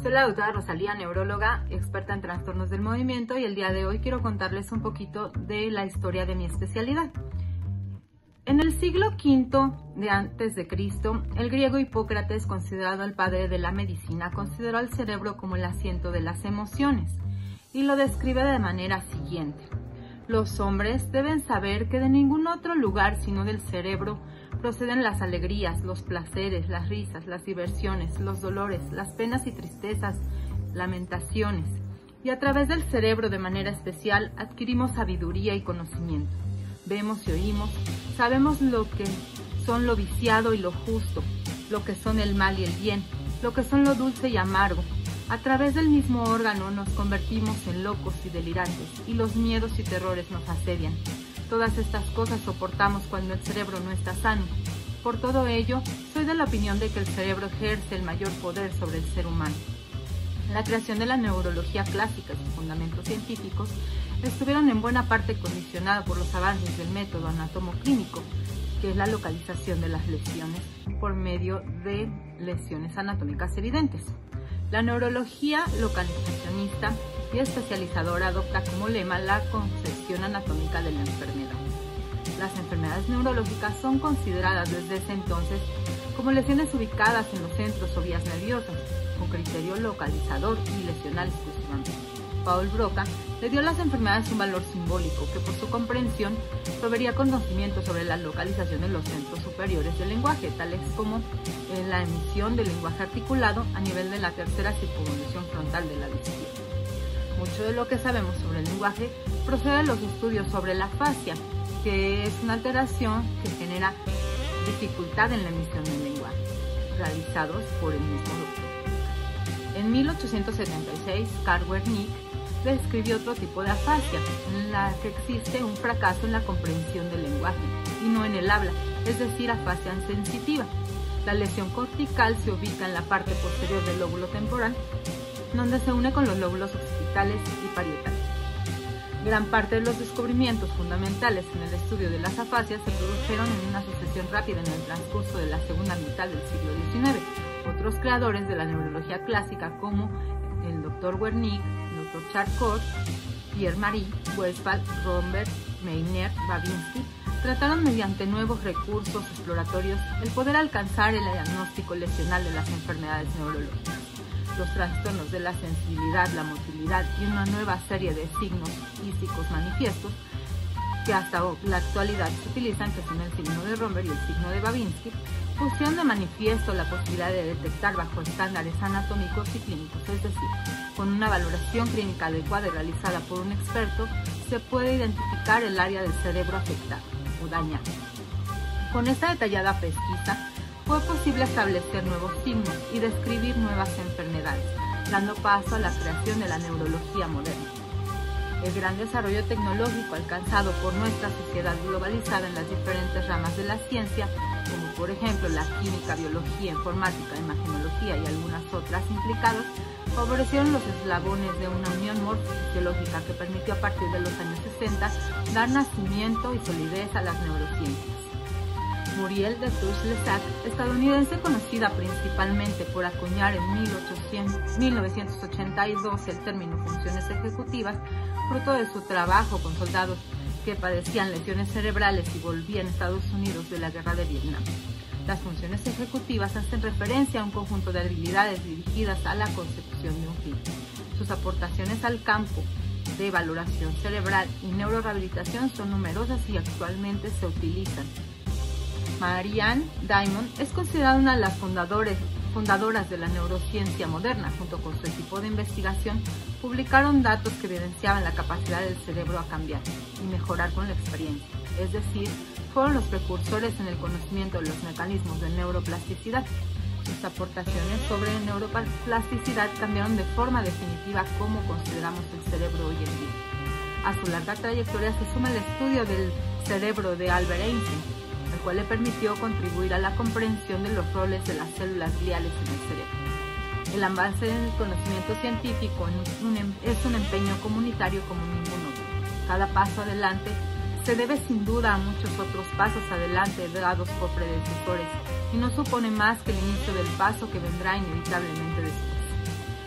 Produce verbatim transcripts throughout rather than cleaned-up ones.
Soy la doctora Rosalía, neuróloga, experta en trastornos del movimiento, y el día de hoy quiero contarles un poquito de la historia de mi especialidad. En el siglo quinto de antes de Cristo, el griego Hipócrates, considerado el padre de la medicina, consideró al cerebro como el asiento de las emociones y lo describe de manera siguiente: los hombres deben saber que de ningún otro lugar sino del cerebro proceden las alegrías, los placeres, las risas, las diversiones, los dolores, las penas y tristezas, lamentaciones, y a través del cerebro de manera especial adquirimos sabiduría y conocimiento. Vemos y oímos, sabemos lo que son lo viciado y lo justo, lo que son el mal y el bien, lo que son lo dulce y amargo. A través del mismo órgano nos convertimos en locos y delirantes, y los miedos y terrores nos asedian. Todas estas cosas soportamos cuando el cerebro no está sano. Por todo ello, soy de la opinión de que el cerebro ejerce el mayor poder sobre el ser humano. La creación de la neurología clásica y sus fundamentos científicos estuvieron en buena parte condicionados por los avances del método anatomoclínico, que es la localización de las lesiones por medio de lesiones anatómicas evidentes. La neurología localizacionista y especializadora adopta como lema la concepción anatómica de la enfermedad. Las enfermedades neurológicas son consideradas desde ese entonces como lesiones ubicadas en los centros o vías nerviosas, con criterio localizador y lesional exclusivamente. Paul Broca le dio a las enfermedades un valor simbólico que, por su comprensión, proveería conocimiento sobre la localización de los centros superiores del lenguaje, tales como en la emisión del lenguaje articulado a nivel de la tercera circunvolución frontal de la izquierda. Mucho de lo que sabemos sobre el lenguaje procede de los estudios sobre la fascia, que es una alteración que genera dificultad en la emisión del lenguaje, realizados por el mismo doctor. En mil ochocientos setenta y seis, Karl Wernicke describió otro tipo de afasia, en la que existe un fracaso en la comprensión del lenguaje y no en el habla, es decir, afasia sensitiva. La lesión cortical se ubica en la parte posterior del lóbulo temporal, donde se une con los lóbulos occipitales y parietales. Gran parte de los descubrimientos fundamentales en el estudio de las afasias se produjeron en una sucesión rápida en el transcurso de la segunda mitad del siglo diecinueve. Otros creadores de la neurología clásica, como el doctor Wernicke, el doctor Charcot, Pierre-Marie, Westphal, Romberg, Meiner, Babinski, trataron mediante nuevos recursos exploratorios el poder alcanzar el diagnóstico lesional de las enfermedades neurológicas, los trastornos de la sensibilidad, la motilidad y una nueva serie de signos físicos manifiestos que hasta la actualidad se utilizan, que son el signo de Romberg y el signo de Babinski, pusieron de manifiesto la posibilidad de detectar bajo estándares anatómicos y clínicos, es decir, con una valoración clínica adecuada y realizada por un experto, se puede identificar el área del cerebro afectado o dañado. Con esta detallada pesquisa, fue posible establecer nuevos signos y describir nuevas enfermedades, dando paso a la creación de la neurología moderna. El gran desarrollo tecnológico alcanzado por nuestra sociedad globalizada en las diferentes ramas de la ciencia, como por ejemplo la química, biología, informática, imagenología y algunas otras implicadas, favorecieron los eslabones de una unión morfofisiológica que permitió a partir de los años sesenta dar nacimiento y solidez a las neurociencias. Muriel de Touche-Lesac, estadounidense conocida principalmente por acuñar en mil novecientos ochenta y dos el término funciones ejecutivas, fruto de su trabajo con soldados que padecían lesiones cerebrales y volvían a Estados Unidos de la guerra de Vietnam. Las funciones ejecutivas hacen referencia a un conjunto de habilidades dirigidas a la consecución de un fin. Sus aportaciones al campo de valoración cerebral y neurorehabilitación son numerosas y actualmente se utilizan. Marianne Diamond es considerada una de las fundadores, fundadoras de la neurociencia moderna. Junto con su equipo de investigación, publicaron datos que evidenciaban la capacidad del cerebro a cambiar y mejorar con la experiencia. Es decir, fueron los precursores en el conocimiento de los mecanismos de neuroplasticidad. Sus aportaciones sobre neuroplasticidad cambiaron de forma definitiva cómo consideramos el cerebro hoy en día. A su larga trayectoria se suma el estudio del cerebro de Albert Einstein, el cual le permitió contribuir a la comprensión de los roles de las células gliales en el cerebro. El avance en el conocimiento científico es un empeño comunitario como ningún otro. Cada paso adelante se debe sin duda a muchos otros pasos adelante dados por predecesores y no supone más que el inicio del paso que vendrá inevitablemente después.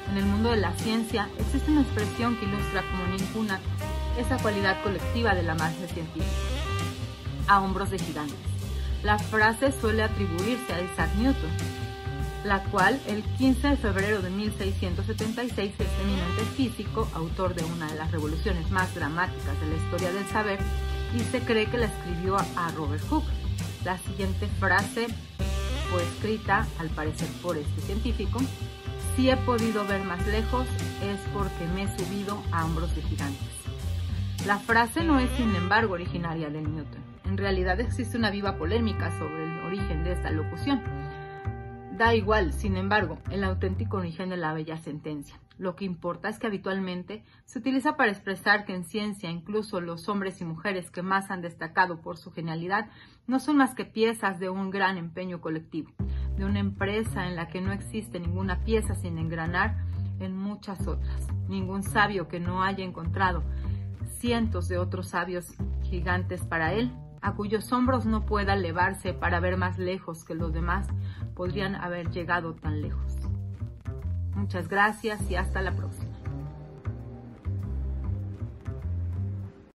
En el mundo de la ciencia existe una expresión que ilustra como ninguna esa cualidad colectiva del avance científico. A hombros de gigantes. La frase suele atribuirse a Isaac Newton, la cual el quince de febrero de mil seiscientos setenta y seis este eminente físico, autor de una de las revoluciones más dramáticas de la historia del saber, y se cree que la escribió a Robert Hooke. La siguiente frase fue escrita, al parecer por este científico: si he podido ver más lejos es porque me he subido a hombros de gigantes. La frase no es, sin embargo, originaria de Newton. En realidad existe una viva polémica sobre el origen de esta locución. Da igual, sin embargo, el auténtico origen de la bella sentencia. Lo que importa es que habitualmente se utiliza para expresar que en ciencia incluso los hombres y mujeres que más han destacado por su genialidad no son más que piezas de un gran empeño colectivo, de una empresa en la que no existe ninguna pieza sin engranar en muchas otras. Ningún sabio que no haya encontrado cientos de otros sabios gigantes para él, a cuyos hombros no pueda elevarse para ver más lejos que los demás, podrían haber llegado tan lejos. Muchas gracias y hasta la próxima.